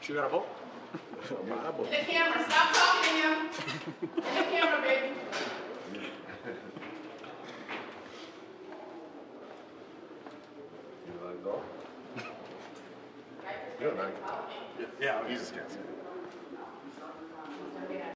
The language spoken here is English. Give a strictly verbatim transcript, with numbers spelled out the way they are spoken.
You got a boat? In the camera, stop talking to him. In the camera, baby. You let go? Good, man. Yeah, I'll use this gas.